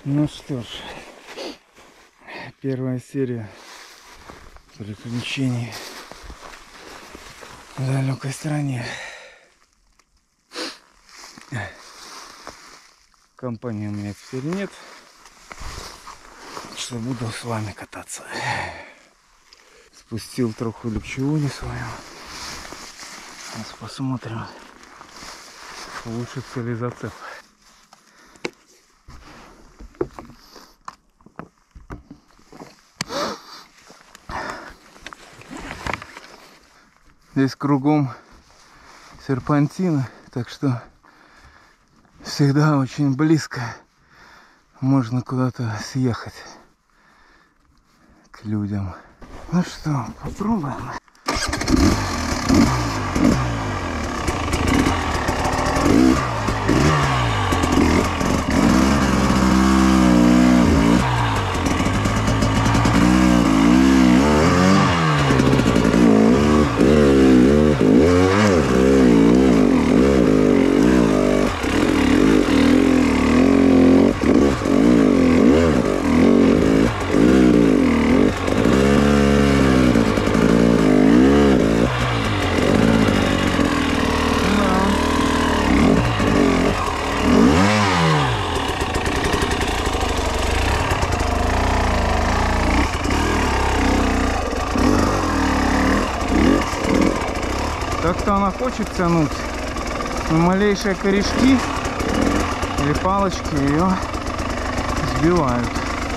Ну что ж, первая серия приключений в далекой стране. Компании у меня теперь нет, что буду с вами кататься. Спустил троху легчевони свою. Сейчас посмотрим, получится ли зацеп. Здесь кругом серпантины, так что всегда очень близко можно куда-то съехать к людям. Ну что, попробуем. Как-то она хочет тянуть, но малейшие корешки или палочки ее сбивают.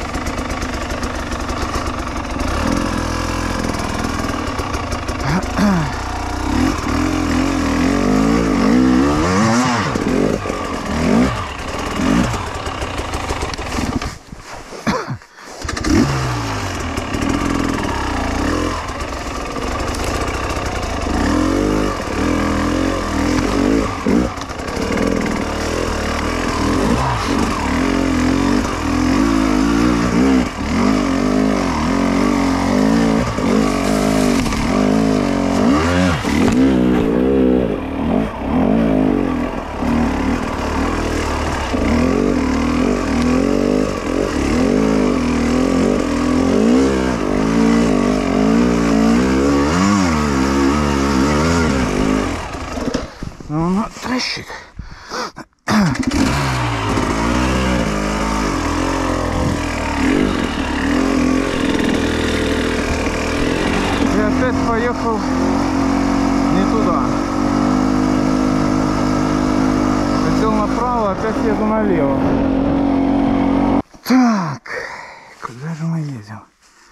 Ну, он трещит. Я опять поехал не туда. Хотел направо, опять еду налево. Так, куда же мы едем?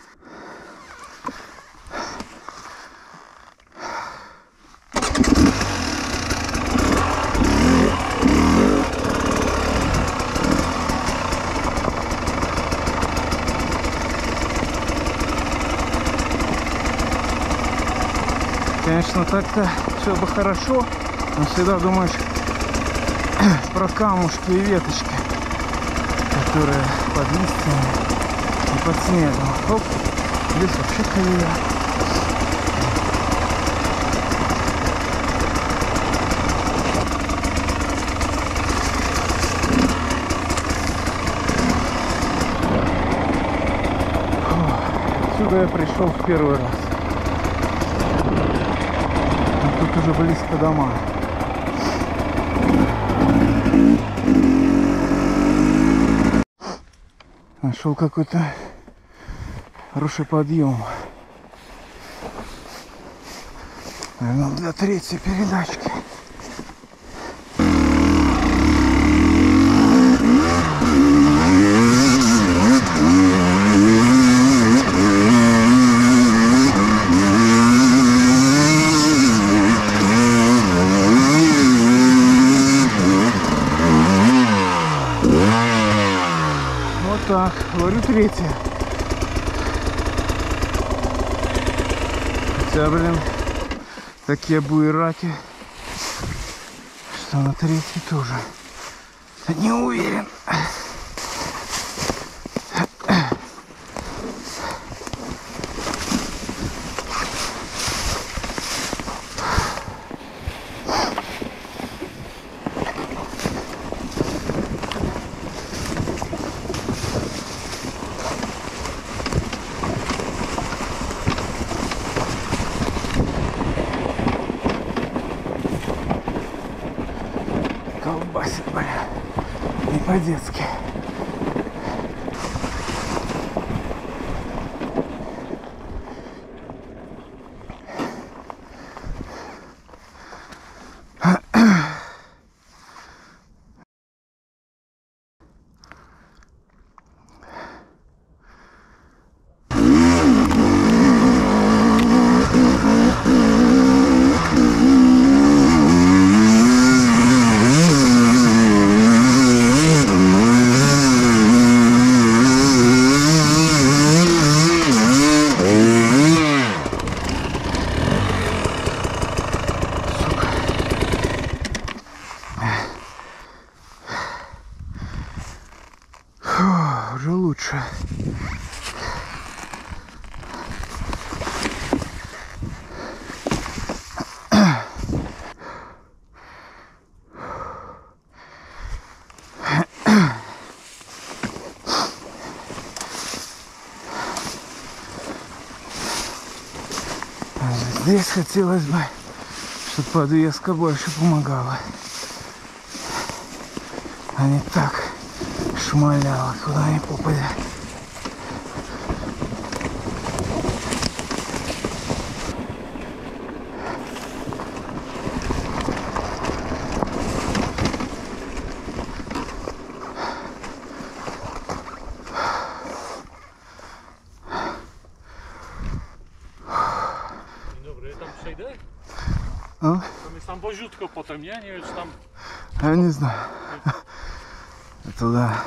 Конечно, так-то все бы хорошо, но всегда думаешь про камушки и веточки, которые под листьями и под снегом. Оп, здесь вообще колея. Отсюда я пришел в первый раз. Тут уже близко дома. Нашел какой-то хороший подъем. Наверное, для третьей передачки. Так, говорю, третья. Хотя, блин, такие буераки, что на третьей тоже не уверен. Не по-детски. Уже лучше. Здесь хотелось бы, чтобы подвеска больше помогала, а не так шмаляла куда ни попадя. Dobry, tam przejdę? А? Tam jest tam woziutko potem, nie? Nie wiem, czy tam... Я не знаю. Туда.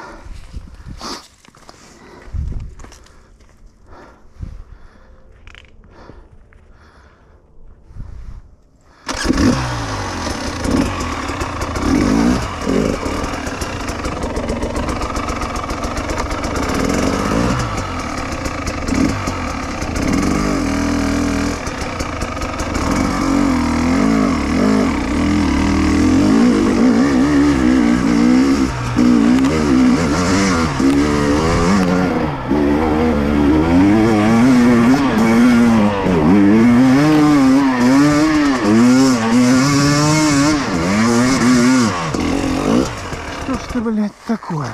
Что ж ты, блядь, такое?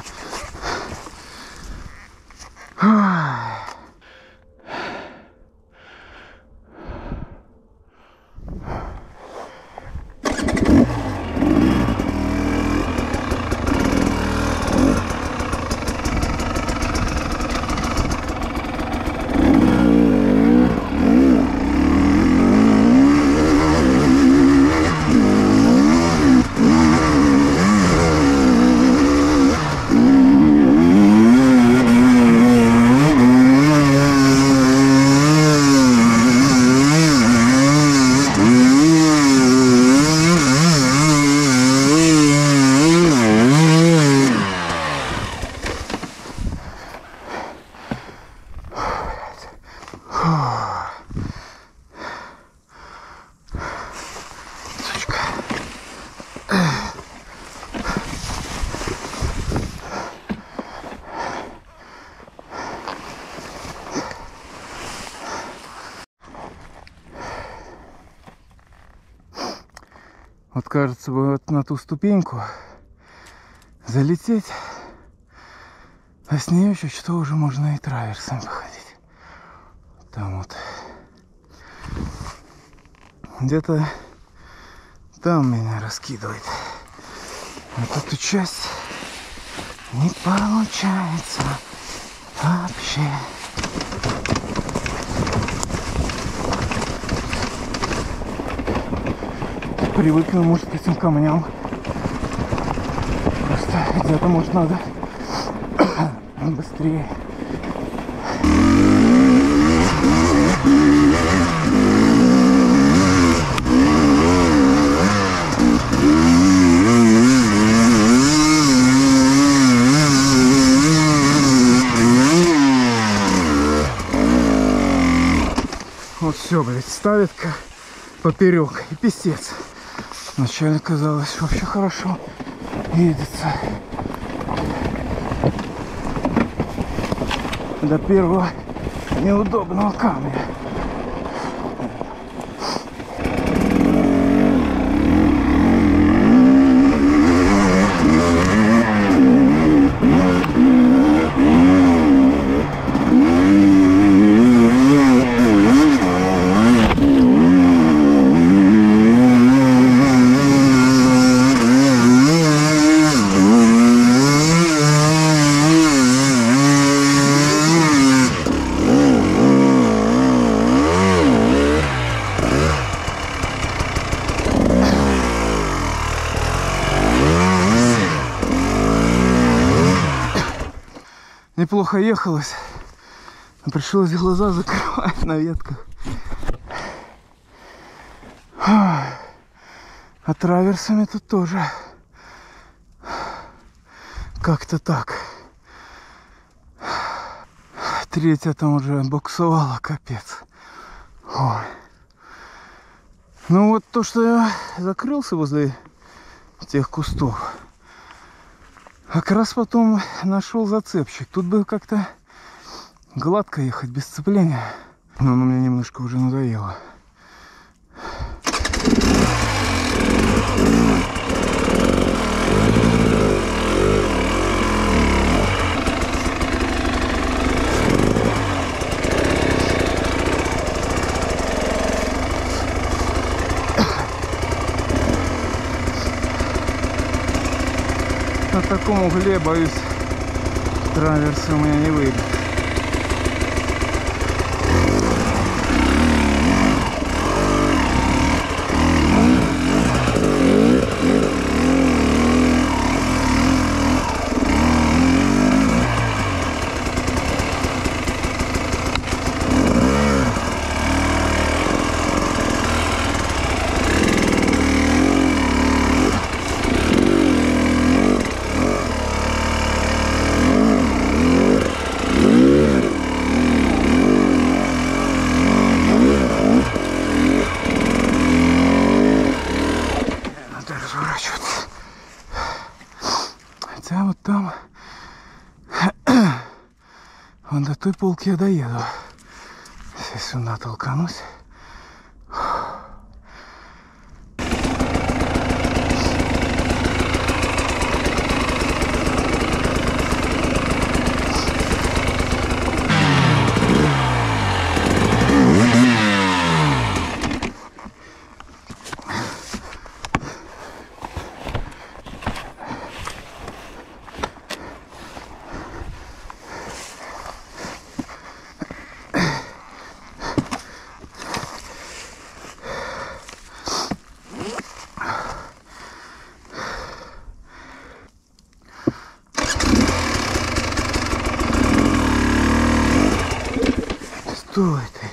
Ай. Вот кажется бы вот на ту ступеньку залететь, а с нее еще что уже можно и траверсом походить. Там вот. Где-то там меня раскидывает. Вот эту часть не получается вообще. Привыкну, может, к этим камням. Просто где-то, может, надо быстрее. Вот все, блядь, ставит поперек и писец. Вначале казалось, вообще хорошо едется. До первого неудобного камня. неплохо ехалось. Пришлось глаза закрывать на ветках. А траверсами тут тоже как-то так. Третья там уже буксовала, капец. Ой. Ну вот то, что я закрылся возле тех кустов, как раз потом нашел зацепчик. Тут бы как-то гладко ехать, без сцепления. Но оно мне немножко уже надоело. На таком угле, боюсь, траверсы у меня не выйдет. Хотя вот там, вон до той полки я доеду. Если сюда толканусь. Стой ты.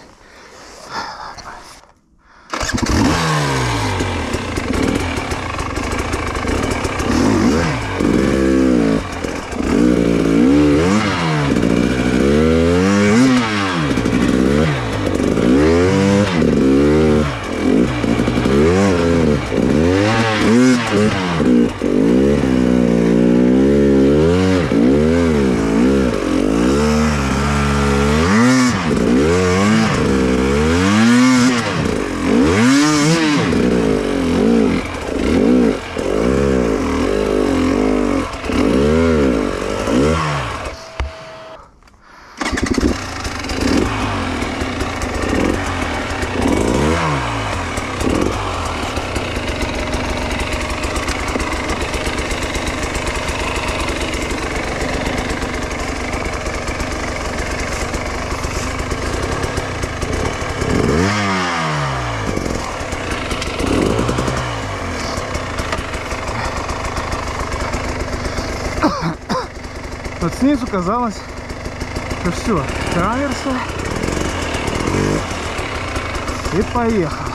Вот снизу казалось, что все, траверса и поехал.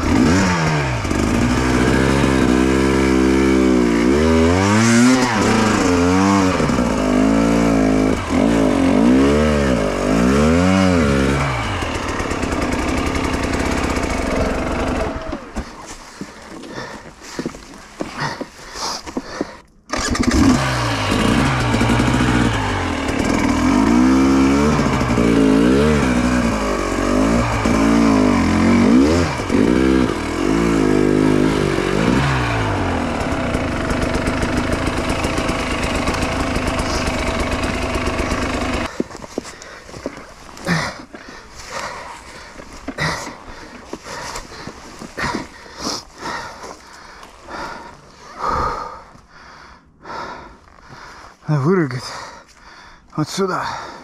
Вырыгать вот сюда,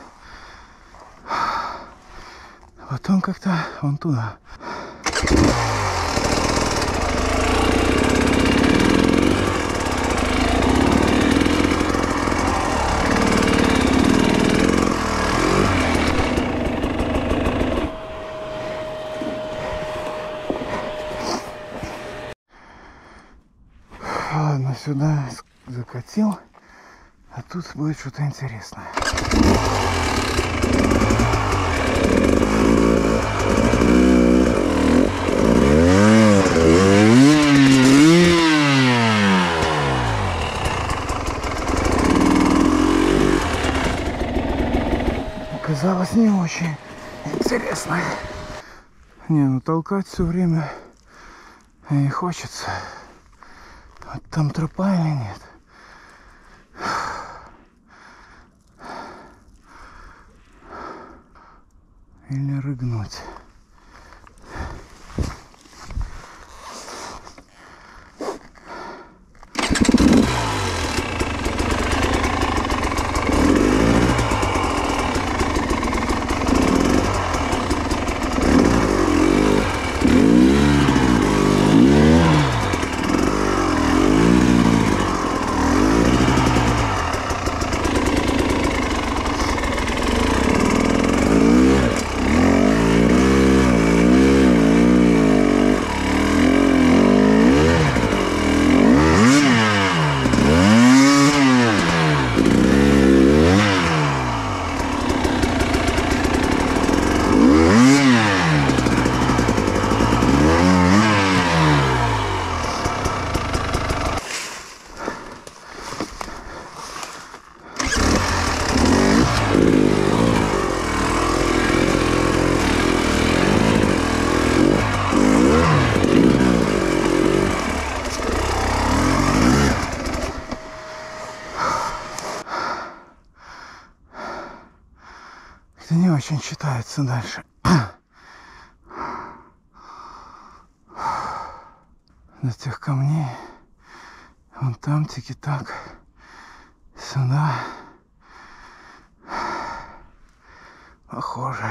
а потом как-то вон туда. сюда закатил, а тут будет что-то интересное. Оказалось, не очень интересно. Не, ну толкать все время не хочется. Вот там тропа или нет? Или рыгнуть? Это не очень читается дальше. До тех камней. Вон там тики-так. Сюда. Похоже.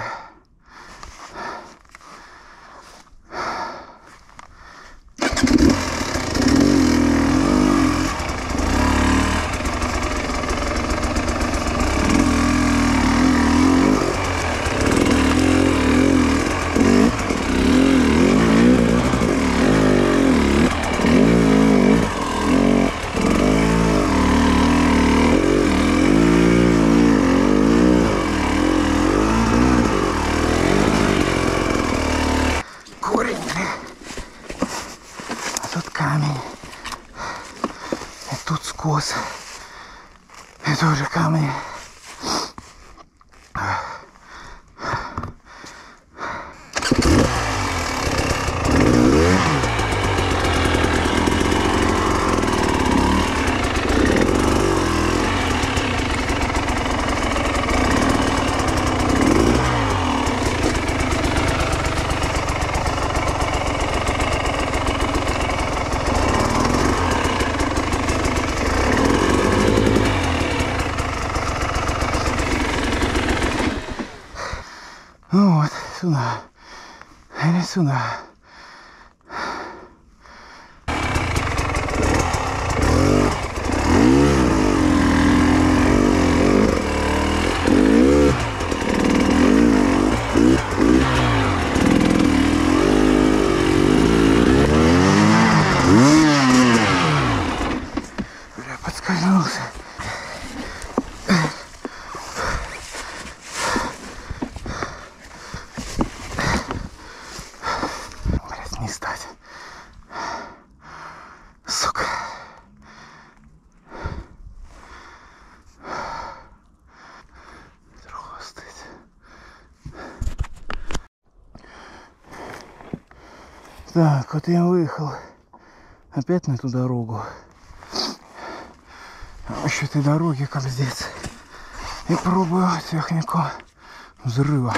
Скос. Это уже камни. Ну вот, сюда. Или сюда. Бля, подскользнулся. Не стать. Сука. Здравствуйте. Так, вот я выехал опять на эту дорогу. Еще этой дороги как здесь. И пробую технику взрыва.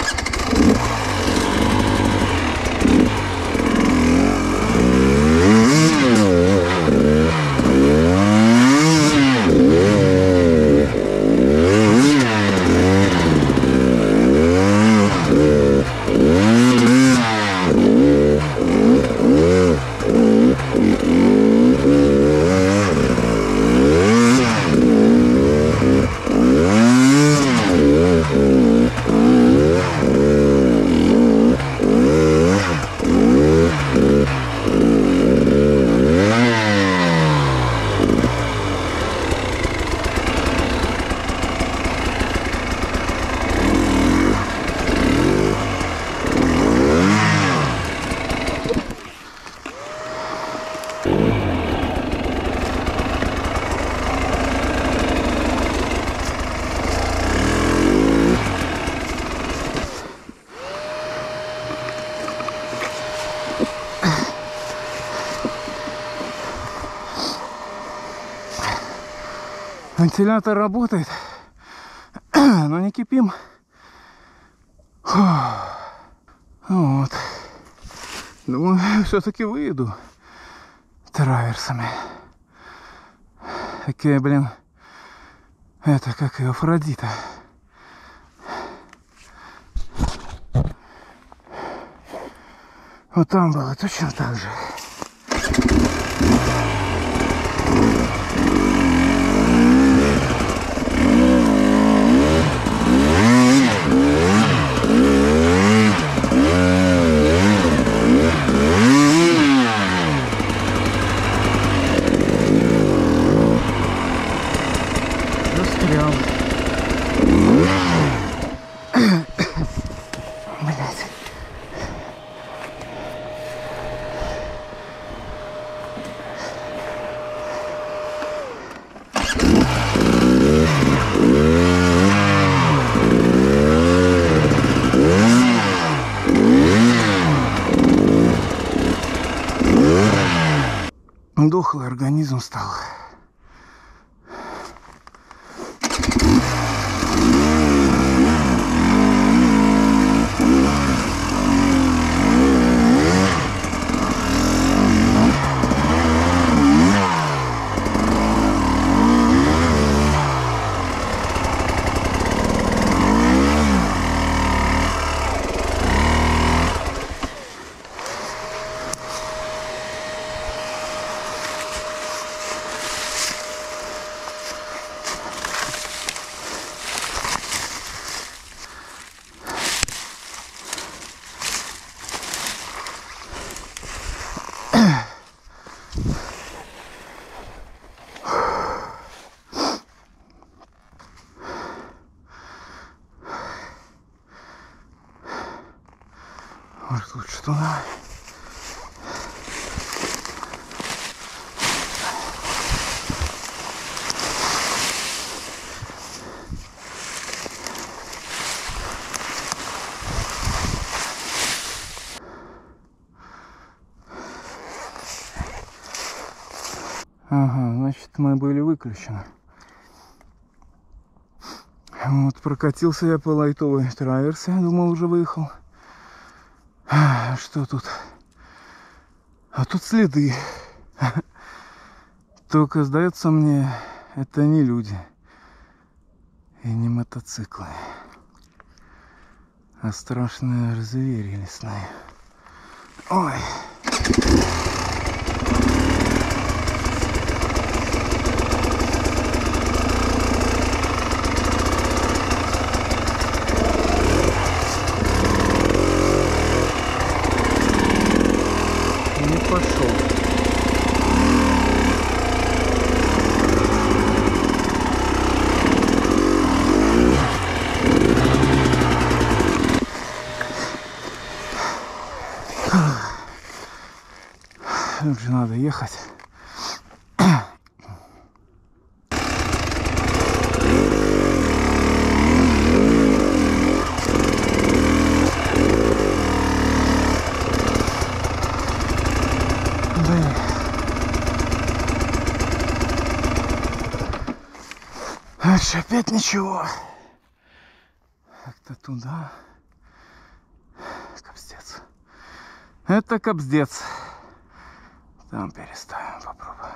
Вентилятор работает, но не кипим. Фу. Вот. Думаю, все-таки выйду траверсами. Такие, блин, это как и Афродита. Вот там было точно так же. Застрял. Блять. Дохлый организм стал. Может, лучше туда. Ага, значит, мы были выключены. Вот, прокатился я по лайтовой траверсе, думал, уже выехал. Что тут? А тут следы. Только, сдается мне, это не люди и не мотоциклы, а страшные звери лесные. Ой. Не пошел. Тут же надо ехать. Дальше опять ничего. Как-то туда. Капздец. Это капздец. Там переставим, попробуем.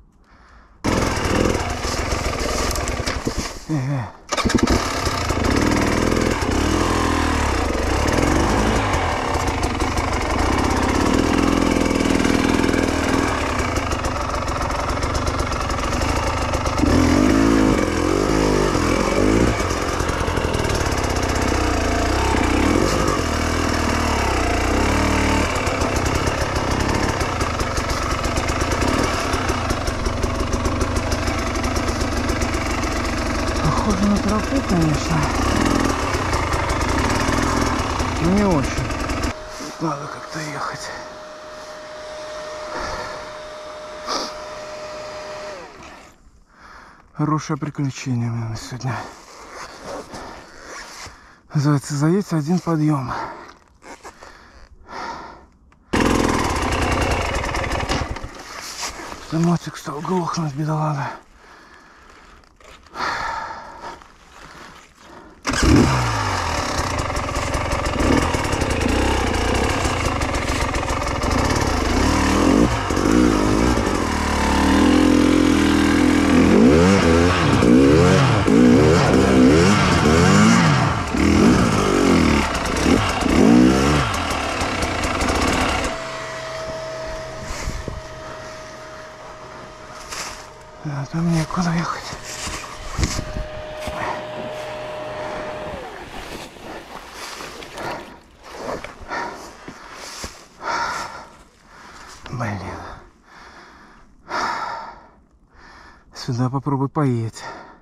Похоже на тропу, конечно. Но не очень. Надо как-то ехать. Хорошее приключение у меня на сегодня. Называется «Заедь один подъем». Мотик стал глохнуть, бедолага. Сюда попробуй поедь.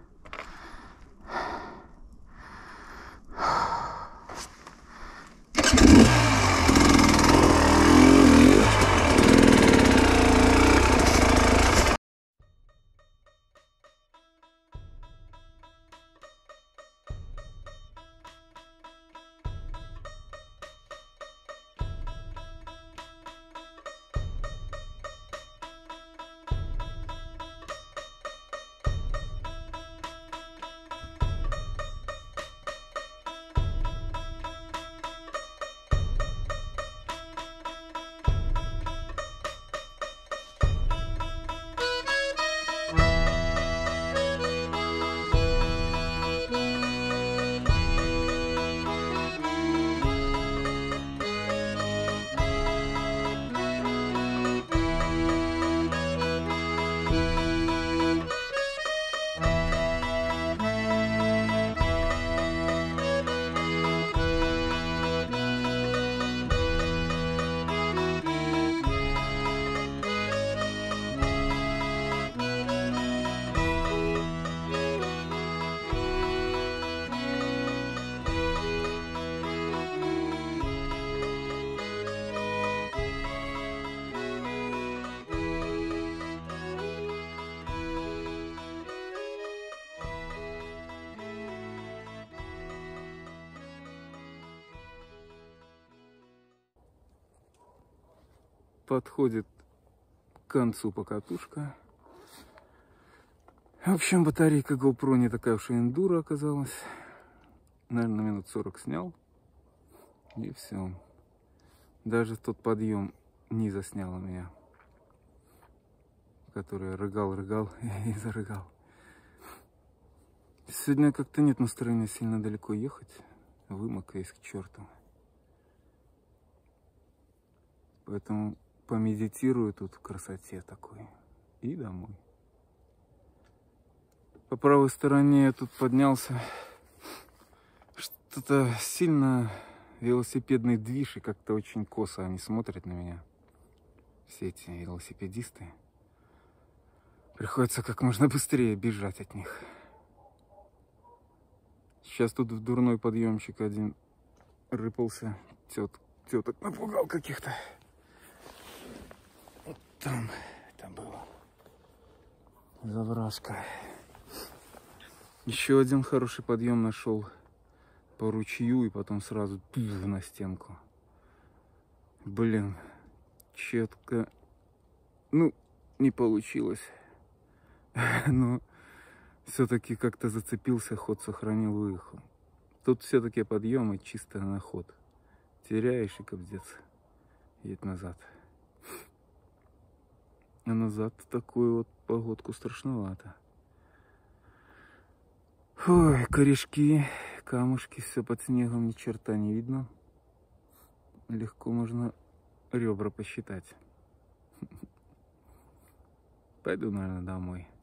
Подходит к концу покатушка. В общем, батарейка GoPro не такая уж и эндуро оказалась. Наверное, минут 40 снял. И все. Даже тот подъем не заснял у меня. Который рыгал и зарыгал. Сегодня как-то нет настроения сильно далеко ехать. Вымок весь к черту. Поэтому помедитирую тут в красоте такой. И домой. По правой стороне я тут поднялся. Что-то сильно велосипедный движ, и как-то очень косо они смотрят на меня. Все эти велосипедисты. Приходится как можно быстрее бежать от них. Сейчас тут в дурной подъемчик один рыпался. Теток напугал каких-то. Вот там было. Завражка. Еще один хороший подъем нашел по ручью и потом сразу на стенку. Блин, четко. Ну, не получилось. Но все-таки как-то зацепился, ход сохранил, выехал. Тут все-таки подъемы чисто на ход. Теряешь и кобздец. Едь назад. А назад такую вот погодку страшновато. Ой, корешки, камушки, все под снегом, ни черта не видно. Легко можно ребра посчитать. Пойду, наверное, домой.